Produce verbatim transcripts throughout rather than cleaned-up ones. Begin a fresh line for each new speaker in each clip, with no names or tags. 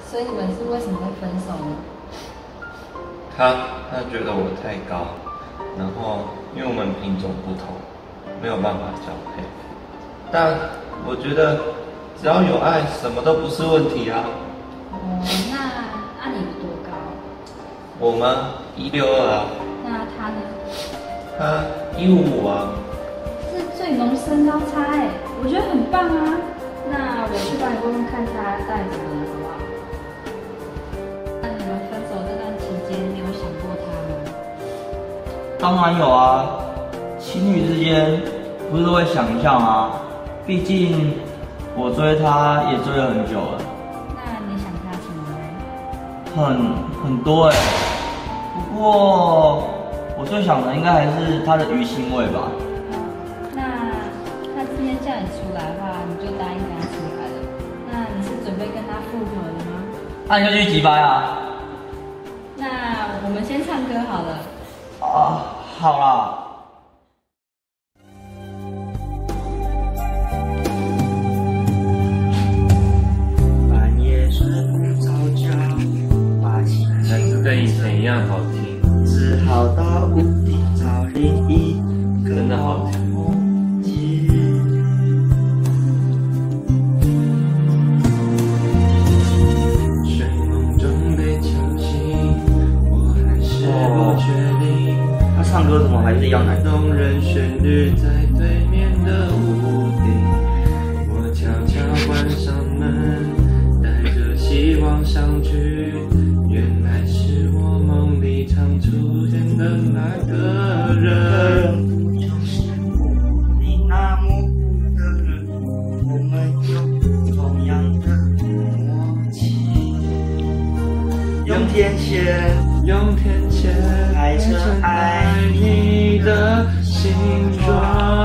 所以你们是为什么会分手呢？
他他觉得我太高，然后因为我们品种不同，没有办法交配。但我觉得只要有爱，什么都不是问题啊。
哦，那那你多高？
我吗？一六二啊。
那他呢？
他一五五啊。
是最浓身高差哎，我觉得很棒啊。那我去帮你问问看他到底怎么了，好不好？那你们分手这段期间，你有想过他吗？
当然有啊，情侣之间不是都会想一下吗？毕竟我追他也追了很久了。
那你想他什么呢？
很很多哎、欸，不过我最想的应该还是他的鱼腥味吧。
那他今天叫你出来的话，你就答应跟他出来了。那你是准备跟他复合了吗？
那、啊、你就去几掰啊？
那我们先唱歌好了。
啊，好啦。半夜睡不着觉，把心
还是跟以前一样好听，
只好到屋顶找另一个
真的好听。
梦境。
睡梦中被叫醒，我还是不确定。
他唱歌怎么还是一样难听？
动人旋律在对面的屋顶，我悄悄关上门，带着希望相聚。原来是我梦里常出现的那个人。
就是我，你那模糊的人，我们有同样的默契。用天线，
用天线
排成爱
你的形状，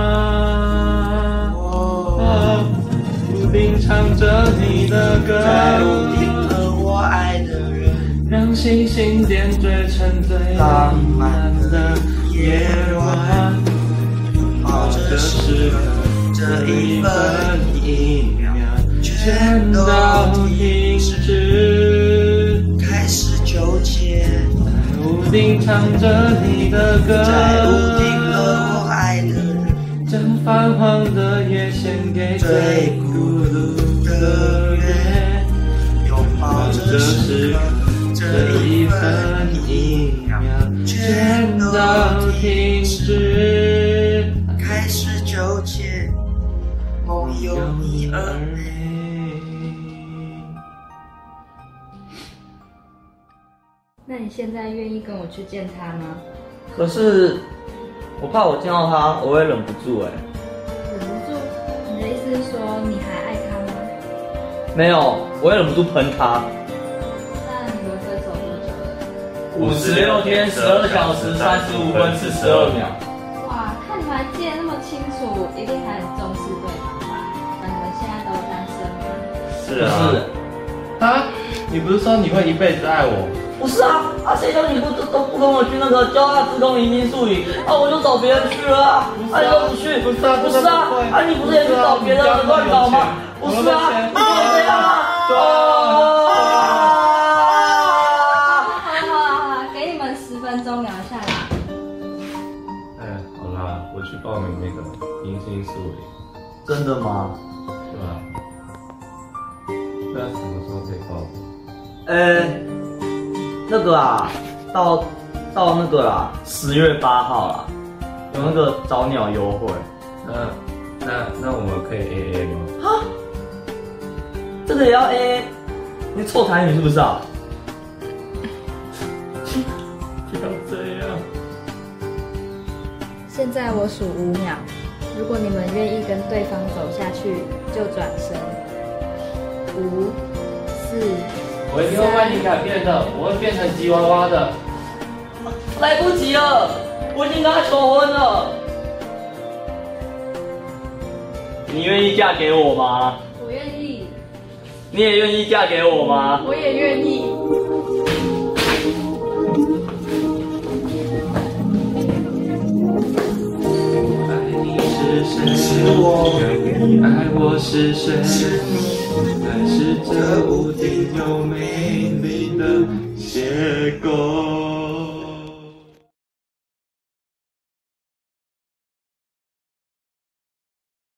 哦，屋顶唱着你的歌，
在屋顶和我爱的人，
让星星点缀成最浪漫的夜晚。
抱着时刻，这一分一秒，
全都停止，
开始纠结。
在屋顶唱着你的歌，
在屋顶和我爱的人，
将泛黄的夜献给最孤独的人。
拥抱着时刻，这一分一秒，全都停止，开始纠结，梦有你而美。
那你现在愿意跟我去见他吗？
可是我怕我见到他，我会忍不住哎、
忍不住？你的意思是说你还爱他吗？
没有，我会忍不住喷他。
那你们分手多久了？
五十六天，十二小时，三十五分，四十二秒。
哇，看你们还记得那么清楚，一定还很重视对方吧？那你们现在都单身吗？
是啊，啊，你不是说你会一辈子爱我？
不是啊，啊谁叫你不都不跟我去那个交大自贡移民宿营，啊我就找别人去了啊，啊你都不去，
不是啊，
不是啊，啊你不是也去找别人乱搞吗？不是啊，你怎么这样啊？
好了好了好了，给你们十分钟聊一下啦。
哎，好啦，我去报名那个迎新宿营，
真的吗？
是吧？那什么时候可以报名？
呃，那个啊，到到那个啦，十月八号啦，有那个早鸟优惠。
那那那我们可以 A A 吗？
哈，这个也要 A A？ 你臭台女是不是啊？
不要这样。
现在我数五秒，如果你们愿意跟对方走下去，就转身。五、四。
我一定会为你改变的，我会变成吉娃娃的。
来不及了，我已经跟他求婚了。你愿意嫁给我吗？
我愿意。
你也愿意嫁给我吗？
我也愿意。
爱你是谁？你爱我是谁？还是这屋顶有美丽的邂逅？